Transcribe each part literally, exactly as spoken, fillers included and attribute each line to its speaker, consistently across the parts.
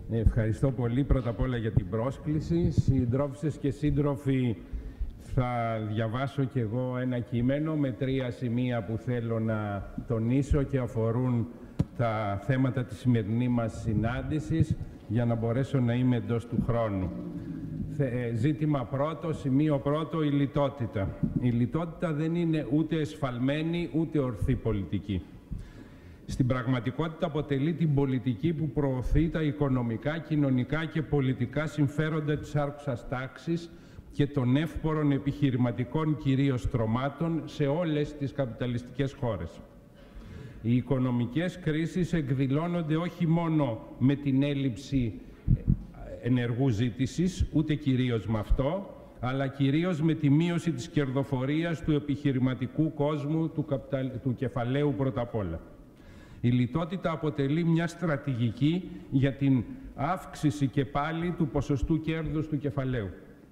Speaker 1: Ευχαριστώ πολύ πρώτα απ' όλα για την πρόσκληση. Συντρόφισσες και σύντροφοι, θα διαβάσω κι εγώ ένα κείμενο με τρία σημεία που θέλω να τονίσω και αφορούν τα θέματα της σημερινής μας συνάντησης για να μπορέσω να είμαι εντός του χρόνου. Ζήτημα πρώτο, σημείο πρώτο, η λιτότητα. Η λιτότητα δεν είναι ούτε εσφαλμένη ούτε ορθή πολιτική. Στην πραγματικότητα αποτελεί την πολιτική που προωθεί τα οικονομικά, κοινωνικά και πολιτικά συμφέροντα της άρχουσας τάξης και των εύπορων επιχειρηματικών κυρίως στρωμάτων σε όλες τις καπιταλιστικές χώρες. Οι οικονομικές κρίσεις εκδηλώνονται όχι μόνο με την έλλειψη ενεργού ζήτησης, ούτε κυρίως με αυτό, αλλά κυρίως με τη μείωση της κερδοφορίας του επιχειρηματικού κόσμου, του, καπιταλ... του κεφαλαίου πρώτα απ' όλα. Η λιτότητα αποτελεί μια στρατηγική για την αύξηση και πάλι του ποσοστού κέρδους του κεφαλαίου.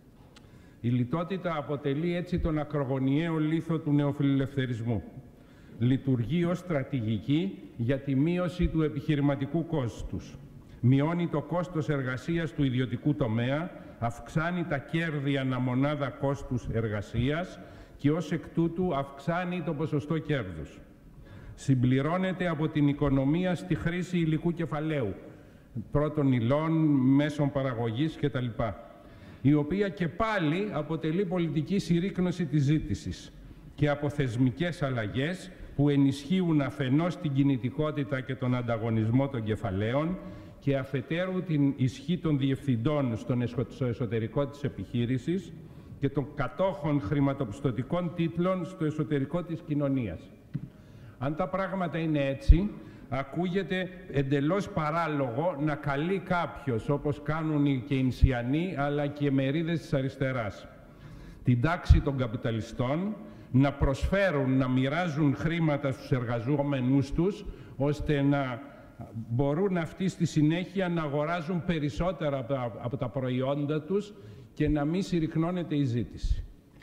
Speaker 1: Η λιτότητα αποτελεί έτσι τον ακρογωνιαίο λίθο του νεοφιλελευθερισμού. Λειτουργεί ως στρατηγική για τη μείωση του επιχειρηματικού κόστους. Μειώνει το κόστος εργασίας του ιδιωτικού τομέα, αυξάνει τα κέρδη αναμονάδα κόστους εργασίας και ως εκ τούτου αυξάνει το ποσοστό κέρδους. Συμπληρώνεται από την οικονομία στη χρήση υλικού κεφαλαίου, πρώτων υλών, μέσων παραγωγής κτλ., η οποία και πάλι αποτελεί πολιτική συρρίκνωση της ζήτησης και από θεσμικές αλλαγές που ενισχύουν αφενός την κινητικότητα και τον ανταγωνισμό των κεφαλαίων και αφετέρου την ισχύ των διευθυντών στο εσωτερικό της επιχείρησης και των κατόχων χρηματοπιστωτικών τίτλων στο εσωτερικό της κοινωνίας. Αν τα πράγματα είναι έτσι, ακούγεται εντελώς παράλογο να καλεί κάποιος, όπως κάνουν οι Κεινσιανοί αλλά και μερίδες της αριστεράς, την τάξη των καπιταλιστών να προσφέρουν, να μοιράζουν χρήματα στους εργαζόμενούς τους, ώστε να μπορούν αυτοί στη συνέχεια να αγοράζουν περισσότερα από τα προϊόντα τους και να μην συρρικνώνεται η ζήτηση.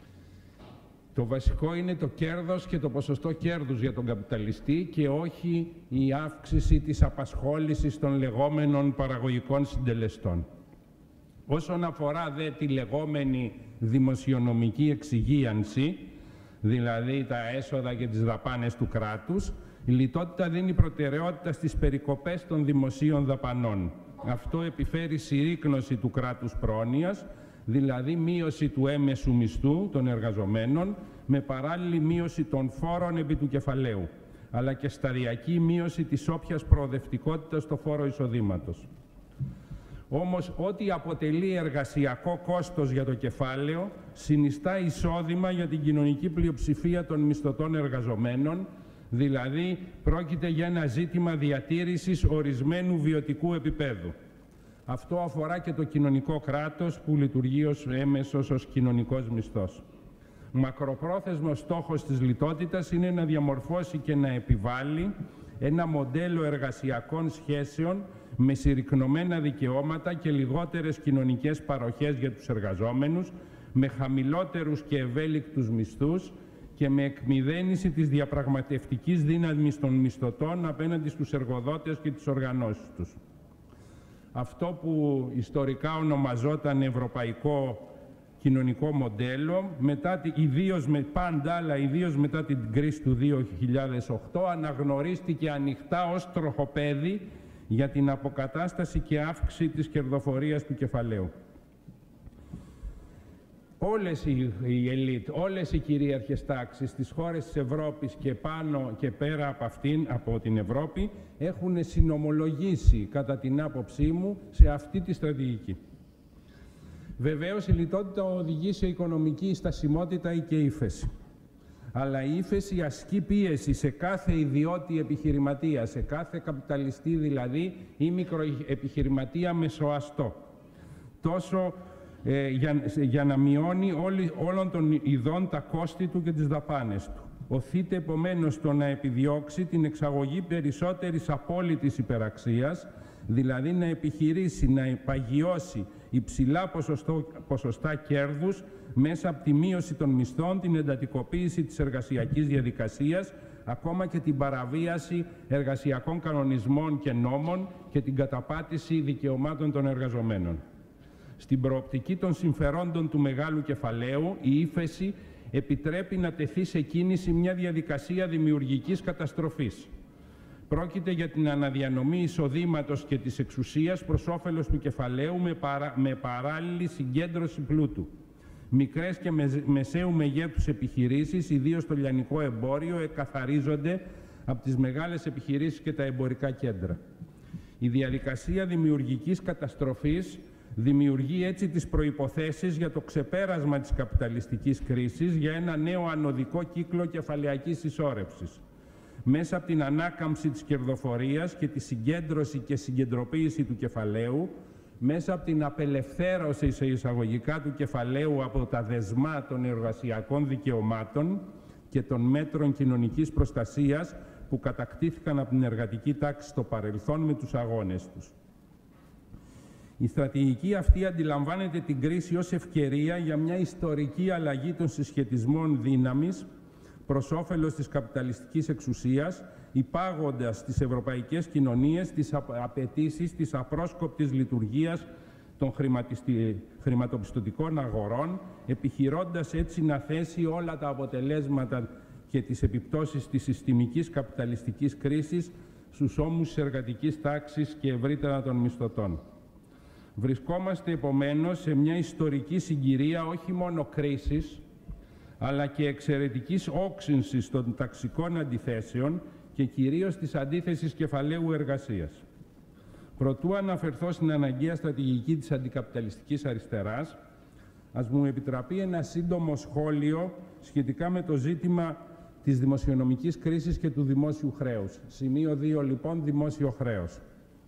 Speaker 1: Το βασικό είναι το κέρδος και το ποσοστό κέρδους για τον καπιταλιστή και όχι η αύξηση της απασχόλησης των λεγόμενων παραγωγικών συντελεστών. Όσον αφορά δε τη λεγόμενη δημοσιονομική εξυγίανση, δηλαδή τα έσοδα και τις δαπάνες του κράτους, η λιτότητα δίνει προτεραιότητα στις περικοπές των δημοσίων δαπανών. Αυτό επιφέρει συρρίκνωση του κράτους πρόνοιας, δηλαδή μείωση του έμεσου μισθού των εργαζομένων με παράλληλη μείωση των φόρων επί του κεφαλαίου, αλλά και σταδιακή μείωση της όποιας προοδευτικότητας στο φόρο εισοδήματος. Όμως, ό,τι αποτελεί εργασιακό κόστος για το κεφάλαιο, συνιστά εισόδημα για την κοινωνική πλειοψηφία των μισθωτών εργαζομένων, δηλαδή πρόκειται για ένα ζήτημα διατήρησης ορισμένου βιωτικού επίπεδου. Αυτό αφορά και το κοινωνικό κράτος που λειτουργεί ως έμεσος, ως κοινωνικός μισθός. Μακροπρόθεσμος στόχος της λιτότητας είναι να διαμορφώσει και να επιβάλλει ένα μοντέλο εργασιακών σχέσεων με συρρικνωμένα δικαιώματα και λιγότερες κοινωνικές παροχές για τους εργαζόμενους, με χαμηλότερους και ευέλικτους μισθούς και με εκμηδένιση της διαπραγματευτικής δύναμης των μισθωτών απέναντι στους εργοδότες και τις οργανώσεις τους. Αυτό που ιστορικά ονομαζόταν ευρωπαϊκό κοινωνικό μοντέλο, μετά, ιδίως με πάντα, αλλά ιδίως μετά την κρίση του δύο χιλιάδες οκτώ, αναγνωρίστηκε ανοιχτά ως τροχοπέδι για την αποκατάσταση και αύξηση της κερδοφορίας του κεφαλαίου. Όλες οι, οι ελίτ, όλες οι κυρίαρχες τάξεις στις χώρες της Ευρώπης και πάνω και πέρα από αυτήν, από την Ευρώπη, έχουν συνομολογήσει, κατά την άποψή μου, σε αυτή τη στρατηγική. Βεβαίως, η λιτότητα οδηγεί σε οικονομική στασιμότητα ή και ύφεση. Αλλά η ύφεση ασκεί πίεση σε κάθε ιδιώτη επιχειρηματία, σε κάθε καπιταλιστή δηλαδή ή μικροεπιχειρηματία μεσοαστό. Τόσο ε, για, για να μειώνει όλη, όλων των ειδών τα κόστη του και τις δαπάνες του. Οθείται επομένως στο να επιδιώξει την εξαγωγή περισσότερης απόλυτης υπεραξίας, δηλαδή να επιχειρήσει να παγιώσει υψηλά ποσοστό, ποσοστά κέρδους μέσα από τη μείωση των μισθών, την εντατικοποίηση της εργασιακής διαδικασίας, ακόμα και την παραβίαση εργασιακών κανονισμών και νόμων και την καταπάτηση δικαιωμάτων των εργαζομένων. Στην προοπτική των συμφερόντων του μεγάλου κεφαλαίου, η ύφεση επιτρέπει να τεθεί σε κίνηση μια διαδικασία δημιουργικής καταστροφής. Πρόκειται για την αναδιανομή εισοδήματος και της εξουσίας προς όφελος του κεφαλαίου με, παρα... με παράλληλη συγκέντρωση πλούτου. Μικρές και μεσαίου μεγέθους επιχειρήσεις, ιδίως στο λιανικό εμπόριο, εκαθαρίζονται από τις μεγάλες επιχειρήσεις και τα εμπορικά κέντρα. Η διαδικασία δημιουργικής καταστροφής δημιουργεί έτσι τις προϋποθέσεις για το ξεπέρασμα της καπιταλιστικής κρίσης, για ένα νέο ανωδικό κύκλο κεφαλαιακής συσσόρευσης. Μέσα από την ανάκαμψη της κερδοφορίας και τη συγκέντρωση και συγκεντροποίηση του κεφαλαίου, μέσα από την απελευθέρωση σε εισαγωγικά του κεφαλαίου από τα δεσμά των εργασιακών δικαιωμάτων και των μέτρων κοινωνικής προστασίας που κατακτήθηκαν από την εργατική τάξη στο παρελθόν με τους αγώνες τους. Η στρατηγική αυτή αντιλαμβάνεται την κρίση ως ευκαιρία για μια ιστορική αλλαγή των συσχετισμών δύναμης προς όφελος της καπιταλιστικής εξουσίας, υπάγοντας τις ευρωπαϊκές κοινωνίες τις απαιτήσεις της απρόσκοπτης λειτουργίας των χρηματοπιστωτικών αγορών, επιχειρώντας έτσι να θέσει όλα τα αποτελέσματα και τις επιπτώσεις της συστημικής καπιταλιστικής κρίσης στους ώμους της εργατικής τάξης και ευρύτερα των μισθωτών. Βρισκόμαστε επομένως σε μια ιστορική συγκυρία όχι μόνο κρίσης, αλλά και εξαιρετικής όξυνσης των ταξικών αντιθέσεων και κυρίως της αντίθεσης κεφαλαίου εργασίας. Προτού αναφερθώ στην αναγκαία στρατηγική της αντικαπιταλιστικής αριστεράς, ας μου επιτραπεί ένα σύντομο σχόλιο σχετικά με το ζήτημα της δημοσιονομικής κρίσης και του δημόσιου χρέους. Σημείο δύο, λοιπόν, δημόσιο χρέος.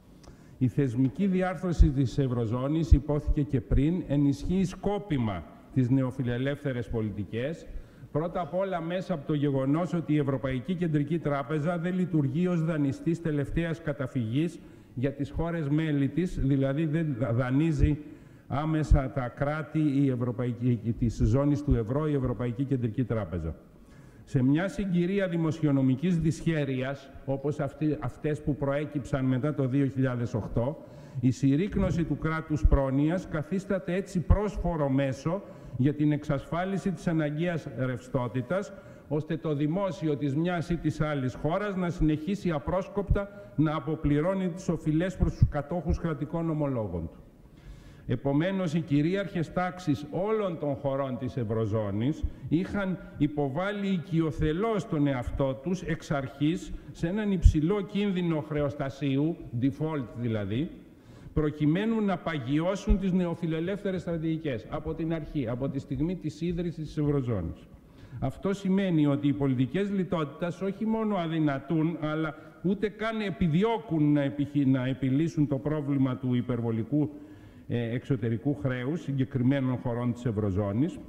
Speaker 1: Η θεσμική διάρθρωση της Ευρωζώνης, υπόθηκε και πριν, ενισχύει σκόπιμα τις νεοφιλελεύθερες πολιτικές, πρώτα απ' όλα μέσα από το γεγονός ότι η Ευρωπαϊκή Κεντρική Τράπεζα δεν λειτουργεί ως δανειστής τελευταίας καταφυγής για τις χώρες μέλη της, δηλαδή δεν δανείζει άμεσα τα κράτη η Ευρωπαϊκή, της ζώνης του ευρώ η Ευρωπαϊκή Κεντρική Τράπεζα. Σε μια συγκυρία δημοσιονομικής δυσχέρειας, όπως αυτή, αυτές που προέκυψαν μετά το δύο χιλιάδες οκτώ, η συρρίκνωση του κράτους πρόνοιας καθίσταται έτσι πρόσφορο μέσο για την εξασφάλιση της αναγκαίας ρευστότητας, ώστε το δημόσιο της μιας ή της άλλης χώρας να συνεχίσει απρόσκοπτα να αποπληρώνει τις οφειλές προς τους κατόχους κρατικών ομολόγων του. Επομένως, οι κυρίαρχες τάξεις όλων των χωρών της Ευρωζώνης είχαν υποβάλει οικειοθελώς τον εαυτό τους εξ αρχής σε έναν υψηλό κίνδυνο χρεοστασίου, default δηλαδή, προκειμένου να παγιώσουν τις νεοφιλελεύθερες στρατηγικές από την αρχή, από τη στιγμή της ίδρυσης της Ευρωζώνης. Αυτό σημαίνει ότι οι πολιτικές λιτότητας όχι μόνο αδυνατούν, αλλά ούτε καν επιδιώκουν να, επιχει... να επιλύσουν το πρόβλημα του υπερβολικού ε, εξωτερικού χρέους συγκεκριμένων χωρών της Ευρωζώνης.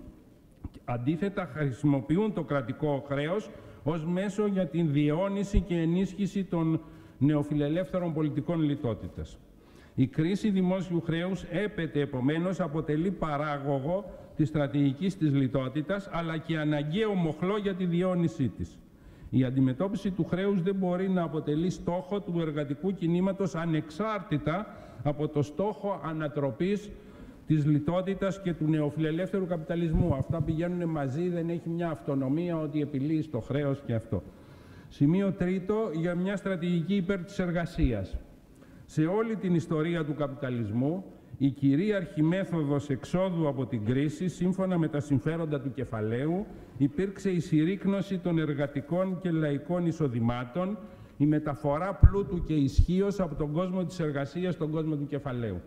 Speaker 1: Αντίθετα, χρησιμοποιούν το κρατικό χρέος ως μέσο για την διαιώνιση και ενίσχυση των νεοφιλελεύθερων πολιτικών λιτότητας. Η κρίση δημόσιου χρέους έπεται, επομένως, αποτελεί παράγωγο της στρατηγικής της λιτότητας, αλλά και αναγκαίο μοχλό για τη διαιώνισή της. Η αντιμετώπιση του χρέους δεν μπορεί να αποτελεί στόχο του εργατικού κινήματος ανεξάρτητα από το στόχο ανατροπής της λιτότητας και του νεοφιλελεύθερου καπιταλισμού. Αυτά πηγαίνουν μαζί, δεν έχει μια αυτονομία ότι επιλύει το χρέος και αυτό. Σημείο τρίτο, για μια στρατηγική υπέρ της εργασίας. Σε όλη την ιστορία του καπιταλισμού, η κυρίαρχη μέθοδος εξόδου από την κρίση, σύμφωνα με τα συμφέροντα του κεφαλαίου, υπήρξε η συρρίκνωση των εργατικών και λαϊκών εισοδημάτων, η μεταφορά πλούτου και ισχύως από τον κόσμο της εργασίας στον κόσμο του κεφαλαίου.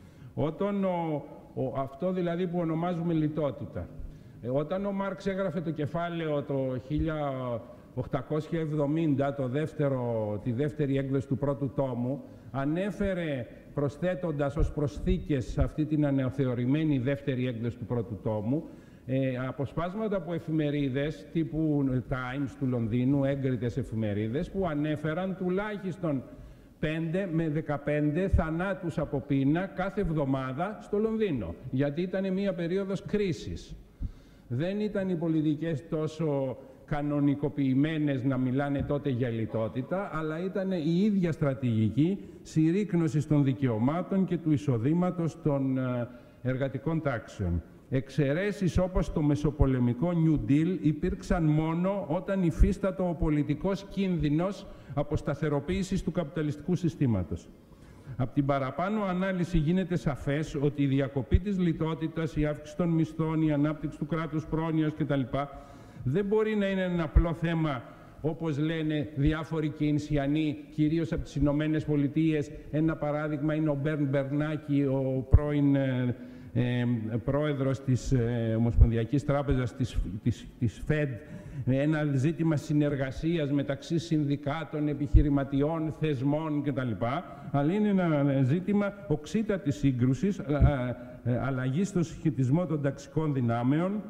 Speaker 1: Όταν ο, ο, αυτό δηλαδή που ονομάζουμε λιτότητα. Ε, όταν ο Μάρξ έγραφε το κεφάλαιο το χίλια οκτακόσια εβδομήντα, το δεύτερο, τη δεύτερη έκδοση του πρώτου τόμου, ανέφερε, προσθέτοντας ως προσθήκες σε αυτή την αναθεωρημένη δεύτερη έκδοση του πρώτου τόμου, ε, αποσπάσματα από εφημερίδες τύπου Times του Λονδίνου, έγκριτες εφημερίδες, που ανέφεραν τουλάχιστον πέντε με δεκαπέντε θανάτους από πείνα κάθε εβδομάδα στο Λονδίνο, γιατί ήταν μια περίοδος κρίσης. Δεν ήταν οι πολιτικές τόσο κανονικοποιημένες να μιλάνε τότε για λιτότητα, αλλά ήταν η ίδια στρατηγική συρρίκνωσης των δικαιωμάτων και του εισοδήματος των εργατικών τάξεων. Εξαιρέσεις όπως το μεσοπολεμικό New Deal υπήρξαν μόνο όταν υφίστατο ο πολιτικός κίνδυνος αποσταθεροποίησης του καπιταλιστικού συστήματος. Από την παραπάνω ανάλυση γίνεται σαφές ότι η διακοπή της λιτότητας, η αύξηση των μισθών, η ανάπτυξη του κράτους πρόνοιας κτλ. Δεν μπορεί να είναι ένα απλό θέμα, όπως λένε διάφοροι κεινσιανοί, κυρίως από τις Ηνωμένες Πολιτείες. Ένα παράδειγμα είναι ο Μπέρν Μπερνάκη, ο πρώην ε, ε, πρόεδρος της ε, Ομοσπονδιακής Τράπεζας της, της, της Φεντ. Ένα ζήτημα συνεργασίας μεταξύ συνδικάτων, επιχειρηματιών, θεσμών κτλ. Αλλά είναι ένα ζήτημα οξύτατης σύγκρουσης, αλλαγής στο συσχετισμό των ταξικών δυνάμεων,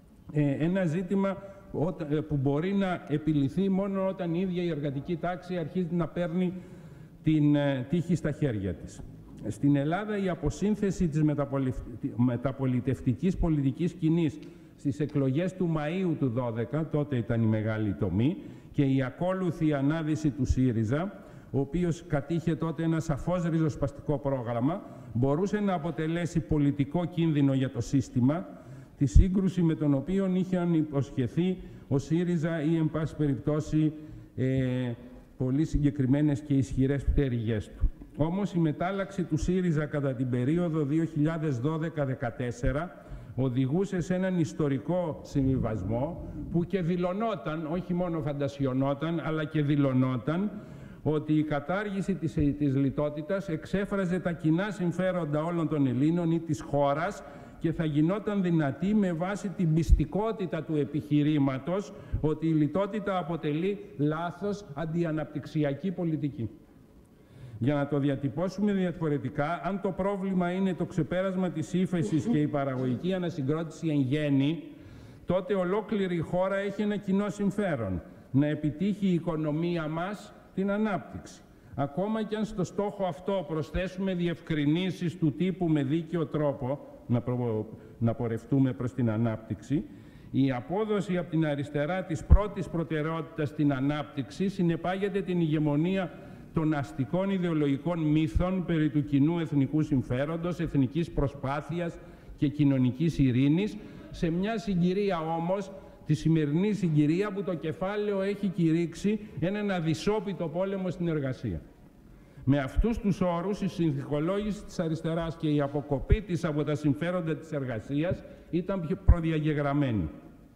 Speaker 1: ένα ζήτημα που μπορεί να επιληθεί μόνο όταν η ίδια η εργατική τάξη αρχίζει να παίρνει την τύχη στα χέρια της. Στην Ελλάδα η αποσύνθεση της μεταπολιτευτικής πολιτικής σκηνής στις εκλογές του Μαΐου του δώδεκα, τότε ήταν η μεγάλη τομή, και η ακόλουθη ανάδυση του ΣΥΡΙΖΑ, ο οποίος κατήχε τότε ένα σαφώς ριζοσπαστικό πρόγραμμα, μπορούσε να αποτελέσει πολιτικό κίνδυνο για το σύστημα, τη σύγκρουση με τον οποίο είχαν υποσχεθεί ο ΣΥΡΙΖΑ ή, εν πάση περιπτώσει, ε, πολύ συγκεκριμένες και ισχυρές πτέρυγές του. Όμως η μετάλλαξη του ΣΥΡΙΖΑ κατά την περίοδο δύο χιλιάδες δώδεκα δεκατέσσερα οδηγούσε σε έναν ιστορικό συμβιβασμό που και δηλωνόταν, όχι μόνο φαντασιωνόταν, αλλά και δηλωνόταν ότι η κατάργηση της, της λιτότητας εξέφραζε τα κοινά συμφέροντα όλων των Ελλήνων ή της χώρας και θα γινόταν δυνατή με βάση την πιστικότητα του επιχειρήματος ότι η λιτότητα αποτελεί λάθος αντιαναπτυξιακή πολιτική. Για να το διατυπώσουμε διαφορετικά, αν το πρόβλημα είναι το ξεπέρασμα της ύφεσης και η παραγωγική ανασυγκρότηση εν γέννη, τότε ολόκληρη η χώρα έχει ένα κοινό συμφέρον, να επιτύχει η οικονομία μας την ανάπτυξη. Ακόμα και αν στο στόχο αυτό προσθέσουμε διευκρινήσεις του τύπου με δίκαιο τρόπο να, προ... να πορευτούμε προς την ανάπτυξη, η απόδοση από την αριστερά της πρώτης προτεραιότητας στην ανάπτυξη συνεπάγεται την ηγεμονία των αστικών ιδεολογικών μύθων περί του κοινού εθνικού συμφέροντος, εθνικής προσπάθειας και κοινωνικής ειρήνης, σε μια συγκυρία όμως, τη σημερινή συγκυρία, που το κεφάλαιο έχει κηρύξει έναν αδυσόπιτο πόλεμο στην εργασία. Με αυτούς τους όρους, η συνθηκολόγηση της αριστεράς και η αποκοπή της από τα συμφέροντα της εργασίας ήταν πιο προδιαγεγραμμένη.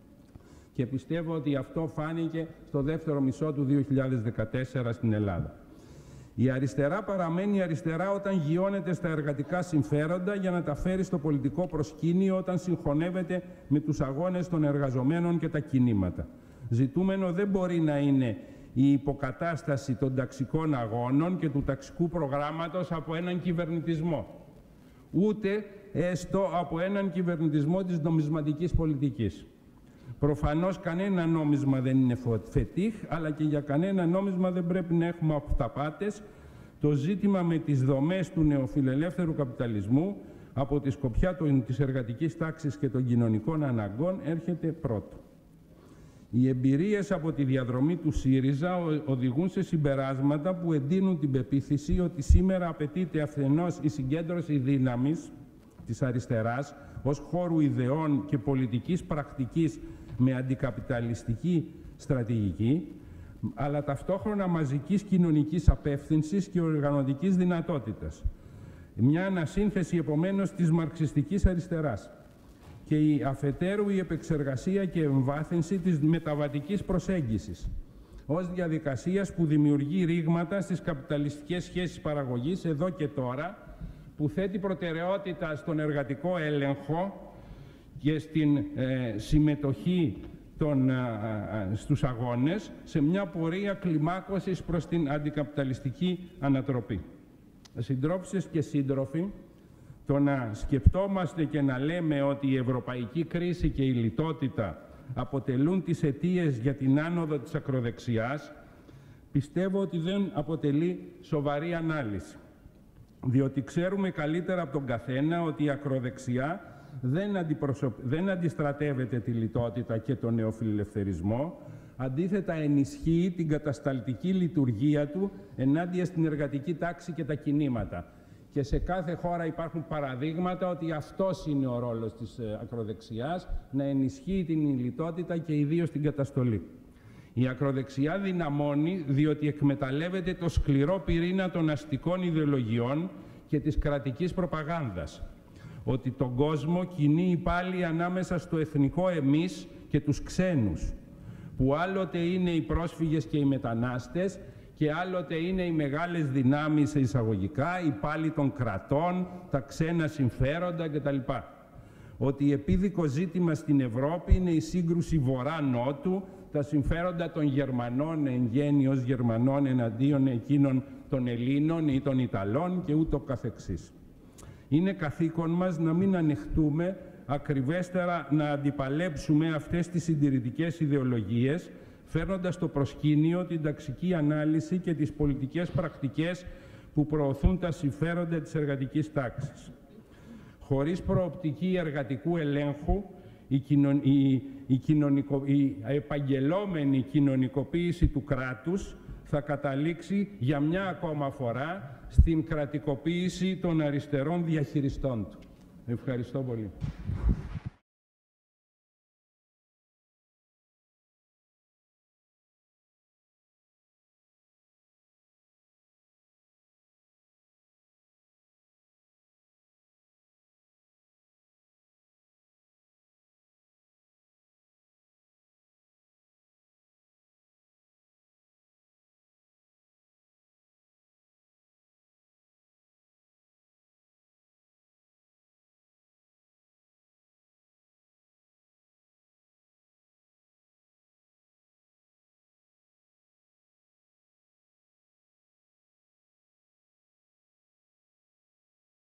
Speaker 1: Και πιστεύω ότι αυτό φάνηκε στο δεύτερο μισό του δύο χιλιάδες δεκατέσσερα στην Ελλάδα. Η αριστερά παραμένει αριστερά όταν γιώνεται στα εργατικά συμφέροντα για να τα φέρει στο πολιτικό προσκήνιο όταν συγχωνεύεται με τους αγώνες των εργαζομένων και τα κινήματα. Ζητούμενο δεν μπορεί να είναι η υποκατάσταση των ταξικών αγώνων και του ταξικού προγράμματος από έναν κυβερνητισμό, ούτε έστω από έναν κυβερνητισμό της νομισματικής πολιτικής. Προφανώς κανένα νόμισμα δεν είναι φετίχ, αλλά και για κανένα νόμισμα δεν πρέπει να έχουμε αυταπάτες. Το ζήτημα με τις δομές του νεοφιλελεύθερου καπιταλισμού από τη σκοπιά της εργατικής τάξης και των κοινωνικών αναγκών έρχεται πρώτο. Οι εμπειρίες από τη διαδρομή του ΣΥΡΙΖΑ οδηγούν σε συμπεράσματα που εντείνουν την πεποίθηση ότι σήμερα απαιτείται αφενός η συγκέντρωση δύναμης της αριστεράς ως χώρου ιδεών και πολιτικής πρακτικής με αντικαπιταλιστική στρατηγική, αλλά ταυτόχρονα μαζικής κοινωνικής απεύθυνσης και οργανωτικής δυνατότητας. Μια ανασύνθεση επομένως της μαρξιστικής αριστεράς και η αφετέρου η επεξεργασία και εμβάθυνση της μεταβατικής προσέγγισης ως διαδικασίας που δημιουργεί ρήγματα στις καπιταλιστικές σχέσεις παραγωγής εδώ και τώρα, που θέτει προτεραιότητα στον εργατικό έλεγχο και στην ε, συμμετοχή των, α, στους αγώνες σε μια πορεία κλιμάκωσης προς την αντικαπιταλιστική ανατροπή. Συντρόφισσες και σύντροφοι, το να σκεπτόμαστε και να λέμε ότι η ευρωπαϊκή κρίση και η λιτότητα αποτελούν τις αιτίες για την άνοδο της ακροδεξιάς, πιστεύω ότι δεν αποτελεί σοβαρή ανάλυση. Διότι ξέρουμε καλύτερα από τον καθένα ότι η ακροδεξιά δεν, αντιπροσωπ... δεν αντιστρατεύεται τη λιτότητα και τον νεοφιλελευθερισμό, Αντίθετα, ενισχύει την κατασταλτική λειτουργία του ενάντια στην εργατική τάξη και τα κινήματα. Και σε κάθε χώρα υπάρχουν παραδείγματα ότι αυτός είναι ο ρόλος της ακροδεξιάς, να ενισχύει την λιτότητα και ιδίως την καταστολή. Η ακροδεξιά δυναμώνει διότι εκμεταλλεύεται το σκληρό πυρήνα των αστικών ιδεολογιών και της κρατικής προπαγάνδας, ότι τον κόσμο κινεί πάλι ανάμεσα στο εθνικό εμείς και τους ξένους, που άλλοτε είναι οι πρόσφυγες και οι μετανάστες και άλλοτε είναι οι μεγάλες δυνάμεις εισαγωγικά, οι πάλι των κρατών, τα ξένα συμφέροντα κτλ. Ότι επίδικο ζήτημα στην Ευρώπη είναι η σύγκρουση βορρά-νότου, τα συμφέροντα των Γερμανών εν γέννη ως Γερμανών εναντίον εκείνων των Ελλήνων ή των Ιταλών και ούτω καθεξής. Είναι καθήκον μας να μην ανεχτούμε ακριβέστερα να αντιπαλέψουμε αυτές τις συντηρητικές ιδεολογίες, φέρνοντας στο προσκήνιο την ταξική ανάλυση και τις πολιτικές πρακτικές που προωθούν τα συμφέροντα της εργατικής τάξης. Χωρίς προοπτική εργατικού ελέγχου, η, κοινων... η... Η, κοινωνικο... η επαγγελόμενη κοινωνικοποίηση του κράτους θα καταλήξει για μια ακόμα φορά στην κρατικοποίηση των αριστερών διαχειριστών του. Ευχαριστώ πολύ.